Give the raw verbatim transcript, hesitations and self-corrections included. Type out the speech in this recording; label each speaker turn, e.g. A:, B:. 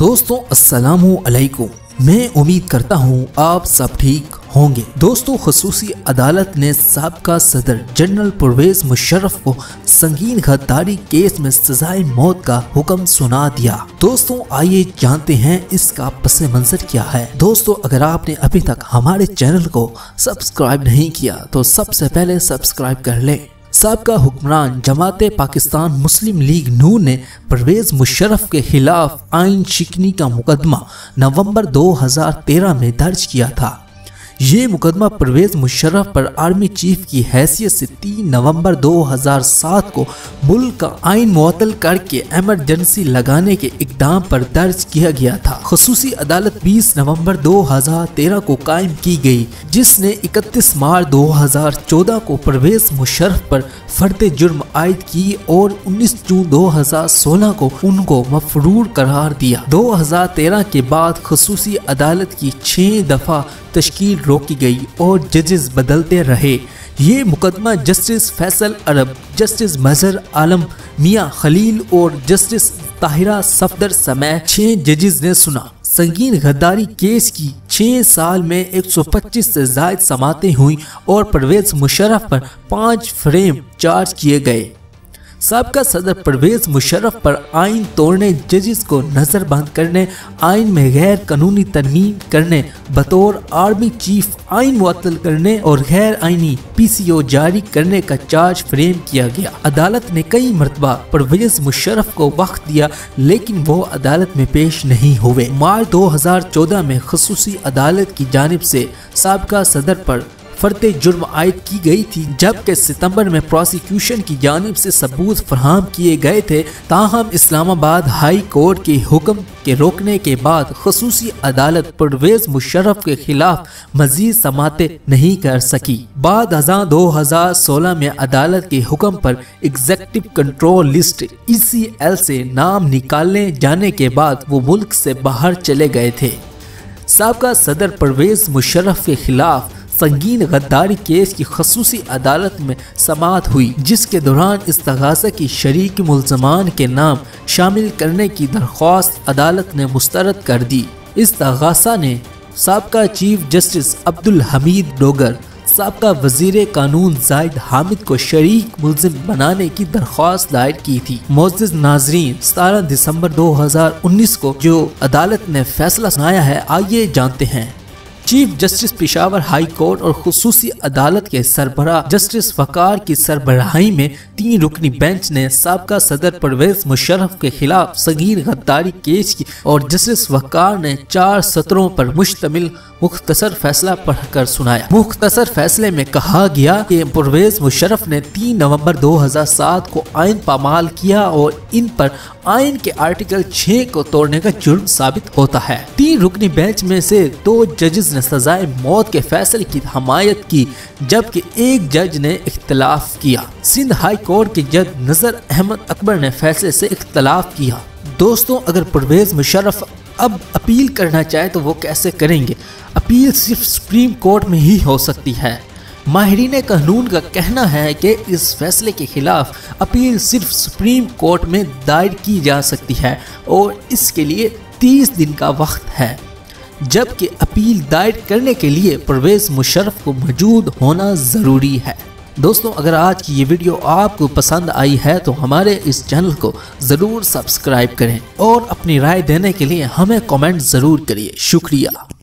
A: दोस्तों अस्सलामु अलैकुम। मैं उम्मीद करता हूँ आप सब ठीक होंगे। दोस्तों खसूसी अदालत ने साबका सदर जनरल परवेज मुशर्रफ को संगीन गद्दारी केस में सजाए मौत का हुक्म सुना दिया। दोस्तों आइए जानते हैं इसका पस मंजर क्या है। दोस्तों अगर आपने अभी तक हमारे चैनल को सब्सक्राइब नहीं किया तो सबसे पहले सब्सक्राइब कर लें। साबका हुक्मरान जमाते पाकिस्तान मुस्लिम लीग नून ने परवेज मुशर्रफ के खिलाफ आइन शिकनी का मुकदमा नवंबर दो हज़ार तेरह में दर्ज किया था। ये मुकदमा परवेज मुशर्रफ पर आर्मी चीफ की हैसियत से तीन नवंबर दो हज़ार सात को मुल्क का आइन मुअत्तल करके इमरजेंसी लगाने के इकदाम पर दर्ज किया गया था। खसूसी अदालत बीस नवंबर दो हज़ार तेरह को कायम की गई, जिसने इकतीस मार्च दो हज़ार चौदह को परवेज मुशर्रफ पर फर्द जुर्म आयद की और उन्नीस जून दो हज़ार सोलह को उनको मफरूर करार दिया। दो हज़ार तेरह के बाद खसूसी अदालत की छह दफा तश्कील रोकी गई और जजेस बदलते रहे। ये मुकदमा जस्टिस फैसल अरब, जस्टिस मजहर आलम मियां खलील और जस्टिस ताहिरा सफदर समेत छह जजेस ने सुना। संगीन गद्दारी केस की छह साल में एक सौ पच्चीस से ज्यादा समातें हुई और परवेज मुशर्रफ पर पांच फ्रेम चार्ज किए गए। साबका सदर परवेज मुशर्रफ पर आइन तोड़ने, जजेस को नजरबंद करने, आइन में गैर कानूनी तरमीम करने, बतौर आर्मी चीफ आइन मुअत्तल करने और गैर आइनी पीसीओ जारी करने का चार्ज फ्रेम किया गया। अदालत ने कई मरतबा परवेज मुशर्रफ को वक्त दिया लेकिन वो अदालत में पेश नहीं हुए। मार्च दो हज़ार चौदह में खसूसी अदालत की जानिब से साबका सदर पर फर्द जुर्म आयद की गई थी, जबकि सितंबर में प्रोसिक्यूशन की जानिब से सबूत फराहम किए गए थे। ताहम इस्लामाबाद हाई कोर्ट के हुक्म के रोकने के बाद खसूसी अदालत परवेज मुशर्रफ के खिलाफ मजीद समातें नहीं कर सकी। बाद अज़ां दो हज़ार सोलह में अदालत के हुक्म पर executive control list E C L से नाम निकालने जाने के बाद वो मुल्क से बाहर चले गए थे। साबका सदर परवेज मुशर्रफ के खिलाफ संगीन गद्दारी केस की खसूसी अदालत में समाअत हुई, जिसके दौरान इस्तगासा की शरीक मुल्ज़मान के नाम शामिल करने की दरख्वास्त अदालत ने मुस्तरद कर दी। इस्तगासा ने साबका चीफ जस्टिस अब्दुल हमीद डोगर, साबका वजीर कानून जाहिद हामिद को शरीक मुल्ज़िम बनाने की दरख्वास्त दायर की थी। मोअज़्ज़िज़ नाज़रीन, सत्रह दिसंबर दो हज़ार उन्नीस को जो अदालत ने फैसला सुनाया है, आइए जानते हैं। Chief justice Peshawar high court और खुसूसी अदालत के सरबराह जस्टिस वकार की सरबराही में तीन रुकनी बेंच ने साबका सदर परवेज मुशर्रफ के खिलाफ संगीन गद्दारी केस की और जस्टिस वकार ने चार सत्रों पर मुश्तमिल मुख्तसर फैसला पढ़कर सुनाया। मुख्तसर फैसले में कहा गया कि परवेज मुशर्रफ ने तीन नवंबर दो हज़ार सात को आइन पामाल किया और इन पर आइन के आर्टिकल छह को तोड़ने का जुर्म साबित होता है। तीन रुकनी बेंच में से दो जजेस ने सजाए मौत के फैसले की हमायत की, जबकि एक जज ने इख्तलाफ किया। सिंध हाई कोर्ट के जज नजर अहमद अकबर ने फैसले से इख्तलाफ किया। दोस्तों अगर परवेज मुशर्रफ अब अपील करना चाहे तो वो कैसे करेंगे? अपील सिर्फ सुप्रीम कोर्ट में ही हो सकती है। माहिरीन कानून का कहना है कि इस फैसले के खिलाफ अपील सिर्फ सुप्रीम कोर्ट में दायर की जा सकती है और इसके लिए तीस दिन का वक्त है, जबकि अपील दायर करने के लिए परवेज मुशर्रफ को मौजूद होना ज़रूरी है। दोस्तों अगर आज की ये वीडियो आपको पसंद आई है तो हमारे इस चैनल को ज़रूर सब्सक्राइब करें और अपनी राय देने के लिए हमें कमेंट ज़रूर करिए। शुक्रिया।